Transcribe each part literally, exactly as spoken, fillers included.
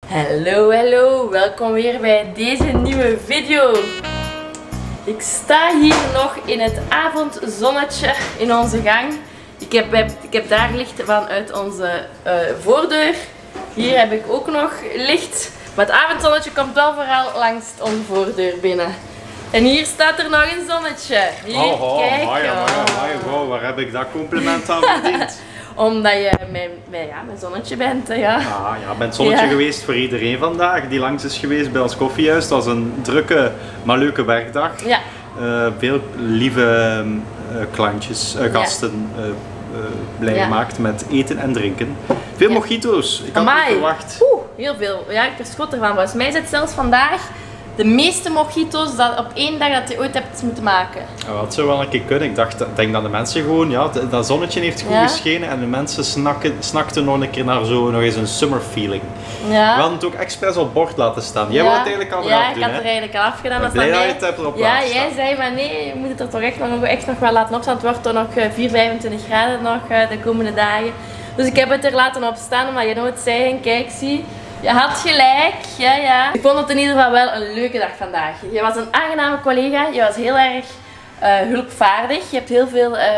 Hallo, hallo, welkom weer bij deze nieuwe video. Ik sta hier nog in het avondzonnetje in onze gang. Ik heb, ik heb daar licht vanuit onze uh, voordeur. Hier heb ik ook nog licht. Maar het avondzonnetje komt wel vooral langs onze voordeur binnen. En hier staat er nog een zonnetje. Hier, oh, oh, kijk. Maya, Maya, Maya, wow, waar heb ik dat compliment aan verdiend? Omdat je mijn, mijn, ja, mijn zonnetje bent, hè, ja. Ah, ja, ik ben het zonnetje ja. geweest voor iedereen vandaag die langs is geweest bij ons koffiehuis. Het was een drukke, maar leuke werkdag. Ja. Uh, veel lieve uh, klantjes, uh, gasten uh, uh, blij ja. gemaakt met eten en drinken. Veel ja. mojito's, ik had Amai. niet verwacht. Oeh, heel veel. Ja, ik verschot ervan. Volgens mij zit zelfs vandaag de meeste mojito's dat op één dag dat je ooit hebt moeten maken. Ja, dat zou wel een keer kunnen. Ik dacht, denk dat de mensen gewoon, ja, dat zonnetje heeft goed ja. geschenen en de mensen snakken, snakten nog een keer naar zo nog eens een summer feeling. Ja. We hadden het ook expres op bord laten staan. Jij ja. wou het eigenlijk al ja, eraf doen, ik had hè? er eigenlijk al afgedaan. Ik ben blij dat je het hebt erop ja, laten jij staan. zei maar nee, je moet het er toch echt nog, echt nog wel laten opstaan. Het wordt toch nog vier, vijfentwintig graden nog de komende dagen. Dus ik heb het er laten op staan omdat je nooit zei, en kijk, zie. Je had gelijk, ja ja. Ik vond het in ieder geval wel een leuke dag vandaag. Je was een aangename collega, je was heel erg uh, hulpvaardig. Je hebt heel veel uh,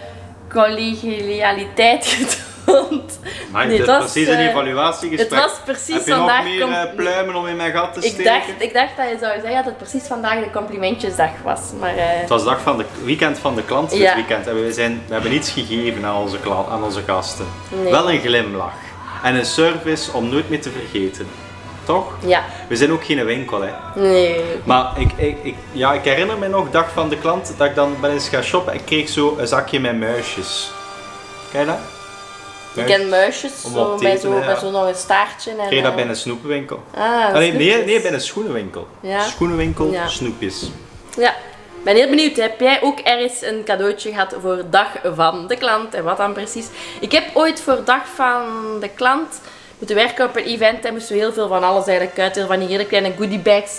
collegialiteit getoond. Maar nee, het was precies een evaluatiegesprek. Het was precies Heb je vandaag. nog meer uh, pluimen om in mijn gat te ik steken? Dacht, ik dacht dat je zou zeggen dat het precies vandaag de complimentjesdag was. Maar, uh... Het was de dag van de weekend van de klant dit ja. weekend. En we, zijn, we hebben iets gegeven aan onze, aan onze gasten. Nee. Wel een glimlach. En een service om nooit meer te vergeten. Toch? Ja. We zijn ook geen winkel, hè? Nee. Maar ik, ik, ik, ja, ik herinner me nog, dag van de klant, dat ik dan ben eens gaan shoppen en ik kreeg zo een zakje met muisjes. Ken je dat? Ik ken muisjes, zo, bij zo'n ja. zo nog een staartje. En, kreeg dat bij een snoepenwinkel. Ah, nee, nee, nee, bij een schoenenwinkel. Ja. Schoenenwinkel, ja. snoepjes. Ja. Ik ben heel benieuwd, heb jij ook ergens een cadeautje gehad voor dag van de klant? En wat dan precies? Ik heb ooit voor dag van de klant moeten werken op een event en moesten we heel veel van alles eigenlijk uitdelen, van die hele kleine goodie bags.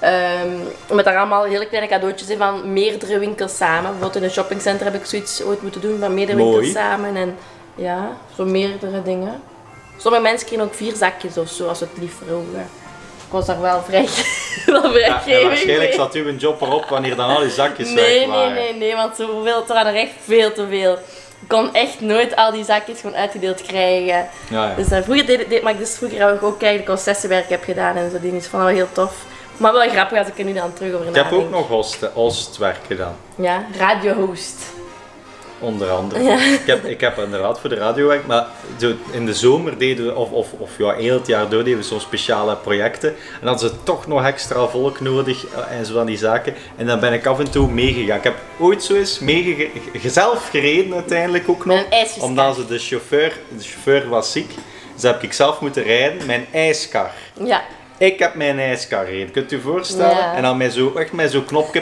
Um, met daar allemaal hele kleine cadeautjes in van meerdere winkels samen. Bijvoorbeeld in een shoppingcenter heb ik zoiets ooit moeten doen van meerdere Mooi. winkels samen. En ja, zo meerdere dingen. Sommige mensen kregen ook vier zakjes of zo, als we het lief vroegen. Ik was daar wel vrij, wel vrij ja, ja, waarschijnlijk zat u een job erop wanneer dan al die zakjes nee, weg waren. Nee, nee, nee, want zoveel, er waren er echt veel te veel. Ik kon echt nooit al die zakjes gewoon uitgedeeld krijgen. Ja, ja. Dus uh, vroeger deed, deed maar ik dus vroeger ook, ook eigenlijk concessiewerk heb gedaan en zo dingen. Dus ik vond dat wel heel tof. Maar wel grappig als ik er nu dan terug over nadenk. Ik heb ook nog host, hostwerk gedaan. Ja, radiohost. Onder andere. Ja. Ik, heb, ik heb inderdaad voor de radio gewerkt, maar in de zomer deden we, of, of, of ja, heel het jaar door deden we zo'n speciale projecten. En dan hadden ze toch nog extra volk nodig en zo van die zaken. En dan ben ik af en toe meegegaan. Ik heb ooit zo eens meegegaan, zelf gereden uiteindelijk ook nog. Omdat ze de chauffeur, de chauffeur was ziek. Dus heb ik zelf moeten rijden, mijn ijskar. Ja. Ik heb mijn ijskar gereden, kunt u je voorstellen? Ja. En dan met zo'n met zo knopje,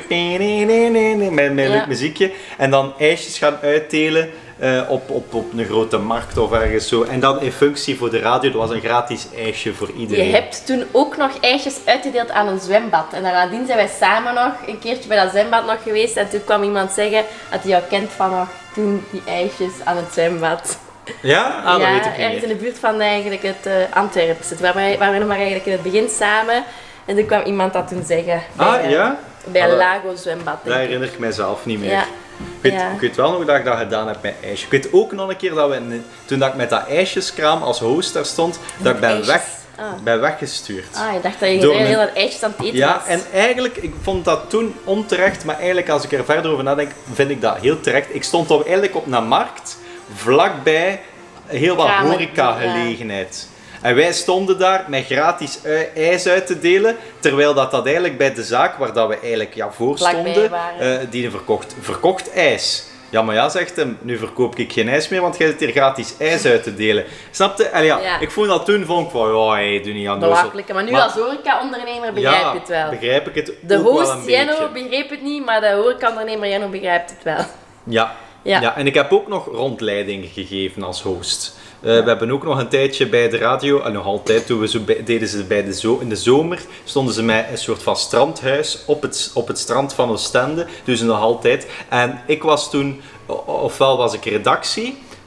met, met ja. leuk muziekje. En dan ijsjes gaan uitdelen uh, op, op, op een grote markt of ergens zo. En dan in functie voor de radio, dat was een gratis ijsje voor iedereen. Je hebt toen ook nog ijsjes uitgedeeld aan een zwembad. En nadien zijn wij samen nog een keertje bij dat zwembad nog geweest. En toen kwam iemand zeggen dat hij jou kent van nog toen die ijsjes aan het zwembad. Ja? Ah, dat ja, weet ik niet ergens in de buurt van eigenlijk het uh, Antwerpse. Waar we, waar we nog maar eigenlijk in het begin samen. En toen kwam iemand dat toen zeggen. Bij, ah, ja? Bij ah, Lago zwembad. Dat herinner ik mijzelf niet meer. Ja. Ik, weet, ja. ik weet wel nog dat ik dat gedaan heb met ijsje. Ik weet ook nog een keer dat we, toen dat ik met dat ijsjeskraam als host daar stond, dat ik ben, weg, ah. ben weggestuurd. Ah, je dacht dat je heel, heel dat ijsjes aan het eten ja, was. Ja, en eigenlijk, ik vond dat toen onterecht, maar eigenlijk als ik er verder over nadenk, vind ik dat heel terecht. Ik stond op, eigenlijk op een markt, vlakbij heel wat horeca-gelegenheid. Ja. En wij stonden daar met gratis ijs uit te delen, terwijl dat, dat eigenlijk bij de zaak waar dat we eigenlijk ja, voor stonden, uh, die verkocht, verkocht ijs. Ja, maar ja, zegt hem, nu verkoop ik geen ijs meer, want jij zit hier gratis ijs uit te delen. Snapte? En ja, ja. Ik vond dat toen, vond ik van, ja, hey, doe niet aan belachelijk, maar nu maar, als horeca-ondernemer begrijp ja, je het wel. begrijp ik het de ook host wel een Jenno beetje. begreep het niet, maar de horeca-ondernemer Jenno begrijpt het wel. Ja. Ja. ja, en ik heb ook nog rondleidingen gegeven als host. Uh, ja. We hebben ook nog een tijdje bij de radio, en nog altijd, toen we zo bij, deden ze bij de zo, in de zomer, stonden ze met een soort van strandhuis op het, op het strand van Oostende, dus nog altijd. En ik was toen, ofwel was ik redactie,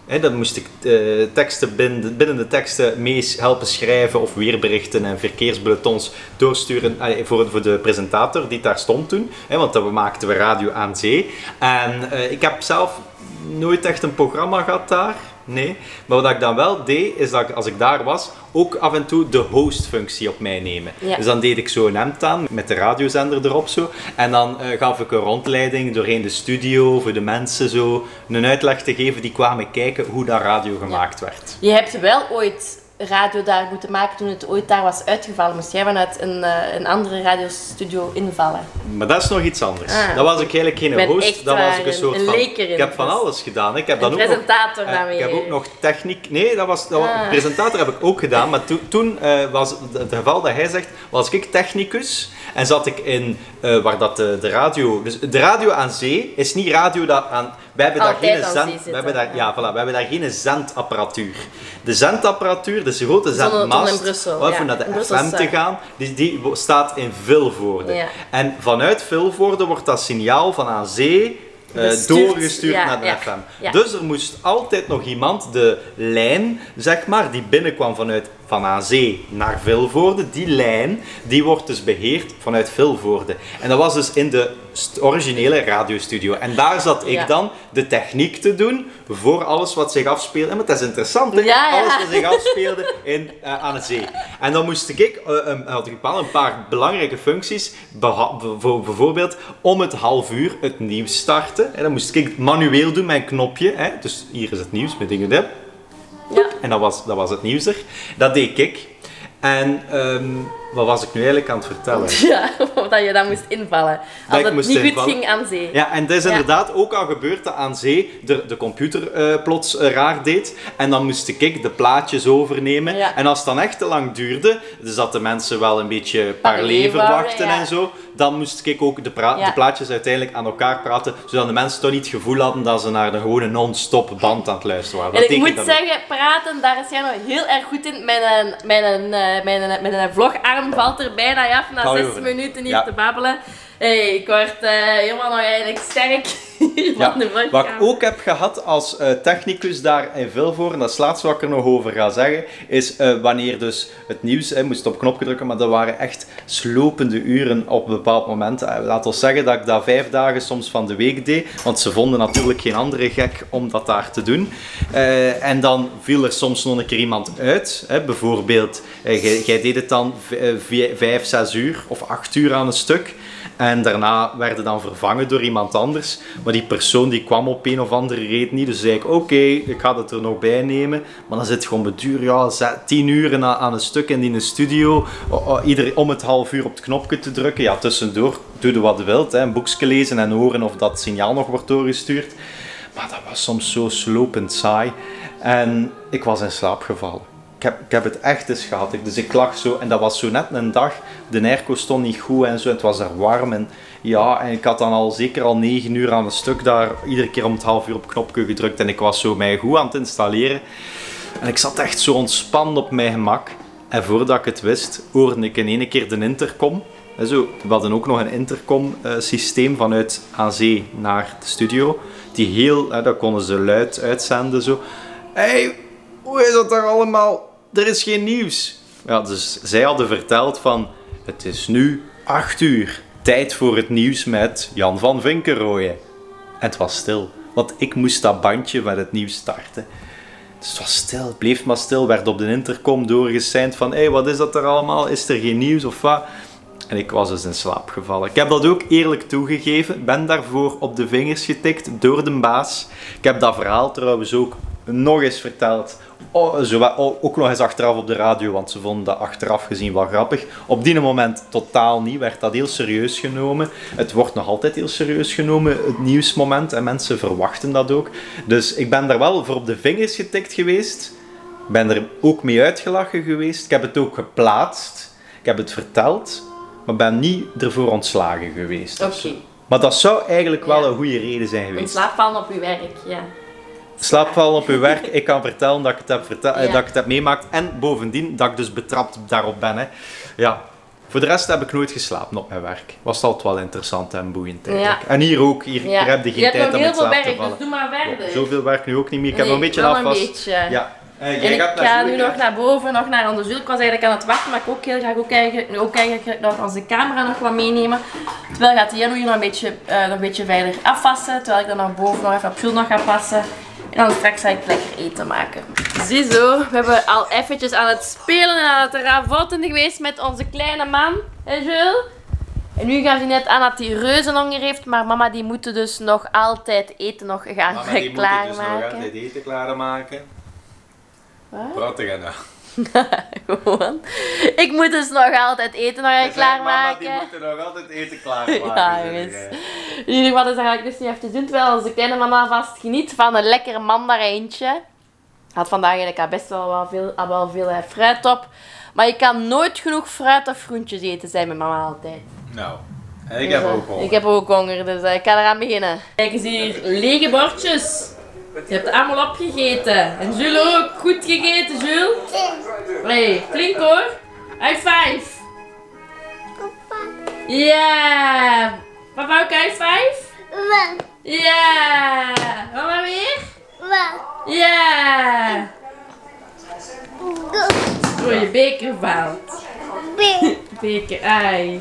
He, dan moest ik uh, teksten binnen, binnen de teksten mee helpen schrijven of weerberichten en verkeersbulletins doorsturen uh, voor, voor de presentator die daar stond toen. He, want dan maakten we radio aan zee. En uh, ik heb zelf nooit echt een programma gehad daar. Nee, maar wat ik dan wel deed, is dat ik, als ik daar was, ook af en toe de hostfunctie op mij nemen. Ja. Dus dan deed ik zo een hemd aan, met de radiozender erop zo. En dan uh, gaf ik een rondleiding doorheen de studio, voor de mensen zo, een uitleg te geven die kwamen kijken hoe dat radio gemaakt ja. werd. Je hebt wel ooit radio daar moeten maken toen het ooit daar was uitgevallen. Moest jij vanuit een, uh, een andere radiostudio invallen? Maar dat is nog iets anders. Ah, dat was ik eigenlijk geen ik host, dat was ik een soort een van... leker in, ik heb van alles gedaan. Ik heb dan een ook presentator nog, dan weer. Ik heb ook nog techniek... Nee, dat was, dat was, ah. presentator heb ik ook gedaan, maar to, toen uh, was het geval dat hij zegt, was ik technicus en zat ik in uh, waar dat de, de radio... Dus de radio aan zee is niet radio dat aan... Wij hebben daar geen zend, wij hebben daar, ja, voilà, wij hebben daar geen zendapparatuur. De zendapparatuur, dus de grote zendmast, Brussel, ja, om naar de F M te gaan, die, die staat in Vilvoorde. Ja. En vanuit Vilvoorde wordt dat signaal van aan zee uh, doorgestuurd ja, naar de ja, F M. Ja. Dus er moest altijd nog iemand de lijn, zeg maar, die binnenkwam vanuit van aan zee naar Vilvoorde, die lijn, die wordt dus beheerd vanuit Vilvoorde. En dat was dus in de originele radiostudio. En daar zat ik ja. dan de techniek te doen voor alles wat zich afspeelde. En het is interessant, hè? Ja, ja. Alles wat zich afspeelde in, uh, aan het zee. En dan moest ik, uh, um, had ik een paar belangrijke functies, bijvoorbeeld om het half uur het nieuws starten. En dan moest ik manueel doen met een knopje. Hè? Dus hier is het nieuws met dingen. Hè? Ja. En dat was, dat was het nieuws er. Dat deed ik. En um, wat was ik nu eigenlijk aan het vertellen? Ja, dat je dan moest invallen. Als dat het niet goed invallen. ging aan zee. Ja, en dat is ja. inderdaad ook al gebeurd dat aan zee de, de computer uh, plots uh, raar deed. En dan moest ik de plaatjes overnemen. Ja. En als het dan echt te lang duurde, dus dat de mensen wel een beetje parlé verwachten ja. en zo, dan moest ik ook de, ja. de plaatjes uiteindelijk aan elkaar praten, zodat de mensen toch niet het gevoel hadden dat ze naar de gewone non-stop band aan het luisteren waren. En ik moet zeggen, ook. praten, daar is jij nog heel erg goed in. Mijn, mijn, mijn, mijn, mijn vlogarm valt er bijna af na Hou zes minuten hier ja. te babbelen. Hey, ik word uh, helemaal nog eigenlijk sterk hier ja. van de vlog. Wat ik ook heb gehad als uh, technicus daar in Vilvoorde, en dat is het laatste wat ik er nog over ga zeggen, is uh, wanneer dus het nieuws, je moest op knopje drukken, maar dat waren echt slopende uren op een bepaald moment. Uh, laat ons zeggen dat ik dat vijf dagen soms van de week deed, want ze vonden natuurlijk geen andere gek om dat daar te doen. Uh, en dan viel er soms nog een keer iemand uit, hè, bijvoorbeeld, uh, jij deed het dan vijf, zes uur of acht uur aan een stuk. En daarna werden dan vervangen door iemand anders. Maar die persoon die kwam op een of andere reden niet. Dus zei ik, oké, okay, ik ga het er nog bij nemen. Maar dan zit je gewoon beduur, ja, tien uur aan een stuk in die studio. Ieder om het half uur op het knopje te drukken. Ja, tussendoor doe je wat je wilt. Hè. Een boekje lezen en horen of dat signaal nog wordt doorgestuurd. Maar dat was soms zo slopend saai. En ik was in slaap gevallen. Ik heb, ik heb het echt eens gehad. Dus ik lag zo, en dat was zo net een dag, de airco stond niet goed en zo, het was er warm. En ja, en ik had dan al zeker al negen uur aan een stuk daar, iedere keer om het half uur op knopje gedrukt en ik was zo mij goed aan het installeren. En ik zat echt zo ontspannen op mijn gemak. En voordat ik het wist, hoorde ik in één keer de intercom. En zo, we hadden ook nog een intercom uh, systeem vanuit aan zee naar de studio. Die heel, uh, dat konden ze luid uitzenden zo. Hey, hoe is dat daar allemaal? Er is geen nieuws. Ja, dus zij hadden verteld van, het is nu acht uur. Tijd voor het nieuws met Jan van Vinkenrooyen. En het was stil, want ik moest dat bandje met het nieuws starten. Dus het was stil, het bleef maar stil. Werd op de intercom doorgeseind van, hé, hey, wat is dat er allemaal? Is er geen nieuws of wat? En ik was dus in slaap gevallen. Ik heb dat ook eerlijk toegegeven. Ik ben daarvoor op de vingers getikt door de baas. Ik heb dat verhaal trouwens ook nog eens verteld. Oh, zo, oh, ook nog eens achteraf op de radio, want ze vonden dat achteraf gezien wel grappig. Op die moment totaal niet, werd dat heel serieus genomen. Het wordt nog altijd heel serieus genomen, het nieuwsmoment, en mensen verwachten dat ook. Dus ik ben daar wel voor op de vingers getikt geweest. Ik ben er ook mee uitgelachen geweest. Ik heb het ook geplaatst. Ik heb het verteld, maar ben niet ervoor ontslagen geweest. Oké. Okay. Maar dat zou eigenlijk wel ja. een goede reden zijn geweest. Een slaapvallen op uw werk, ja. Slaapvallen op uw werk, ik kan vertellen dat ik het heb, vertel, ja. dat ik het heb meemaakt. En bovendien dat ik dus betrapt daarop ben. Hè. Ja, voilà. Voor de rest heb ik nooit geslapen op mijn werk. Was het altijd wel interessant en boeiend eigenlijk. Ja. En hier ook. Hier, Ja. hier heb je geen je hebt tijd nog om in heel veel slaap te werk, vallen. dus doe maar verder. Oh, zoveel werk nu ook niet meer. Ik heb Nee, nog een beetje wel afwas. een beetje. Ja. Uh, En ik ga nu nog naar boven, nog naar onze Jules. Ik was eigenlijk aan het wachten, maar ik ook heel graag ook eigenlijk, ook eigenlijk nog onze camera nog wat meenemen. Terwijl gaat Jeno hier nog een beetje, uh, nog een beetje verder afwassen. Terwijl ik dan naar boven nog even op Jules nog ga passen. En dan straks ga ik lekker eten maken. Ziezo, we hebben al eventjes aan het spelen en aan het ravotten geweest met onze kleine man. Hé Jules? En nu gaan ze net aan dat hij reuzenhonger heeft, maar mama die moet dus nog altijd eten nog gaan Mama, die klaarmaken. moet dus nog altijd eten klaarmaken. Wat? Wat te gaan nou? Gewoon. Ik moet dus nog altijd eten nog gaan klaarmaken. Mama, die moeten nog altijd eten klaarmaken. Ja, jongens. In ieder geval, dus dat ga ik dus niet even doen, terwijl onze kleine mama vast geniet van een lekker mandarijntje. Had vandaag eigenlijk al best wel, wel veel, al wel veel fruit op. Maar je kan nooit genoeg fruit of groentjes eten, zei mijn mama altijd. Nou, en ik Dus, heb uh, ook honger. Ik heb ook honger, dus uh, ik ga eraan beginnen. Kijk eens hier, lege bordjes. Je hebt allemaal opgegeten. En Jules ook. Goed gegeten, Jules. Hey, flink hoor. High five. Ja. Papa ook high five? Ja. Mama weer? Ja. Oh, je beker valt. Beker, ai.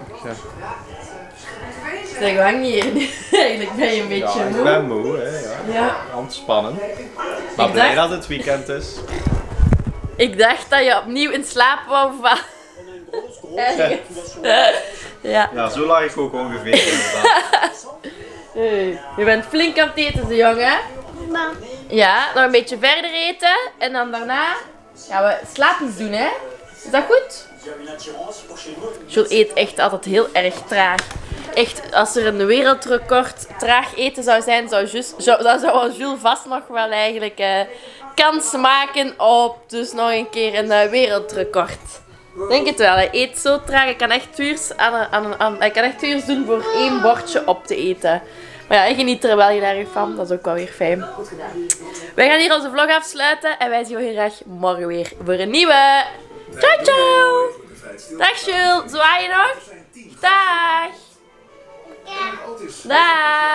Zeg, hang hier. Eigenlijk ben je een beetje Ja, moe. ik ben moe, hè. Ja. Ja. Ontspannen. Maar Ik blij dacht- dat het weekend is. Ik dacht dat je opnieuw in slaap wou vallen. Ergens. Ja. Ja, zo lag ik ook ongeveer inderdaad. Hey, je bent flink aan het eten, ze jongen. Ja, nog een beetje verder eten. En dan daarna gaan we slaapjes doen, hè. Is dat goed? Jules eet echt altijd heel erg traag. Echt, als er een wereldrecord traag eten zou zijn, zou, Jules, zou, dan zou Jules vast nog wel eigenlijk eh, kans maken op dus nog een keer een uh, wereldrecord. Denk het wel, hij eet zo traag. Hij kan echt uurs, aan, een- aan, een- aan, hij kan echt uurs doen voor één bordje op te eten. Maar ja, hij geniet er wel heel erg van. Dat is ook wel weer fijn. Wij gaan hier onze vlog afsluiten en wij zien we heel graag morgen weer voor een nieuwe. Ciao, ciao! Dag Jules, zwaai je nog? Dag! Dag!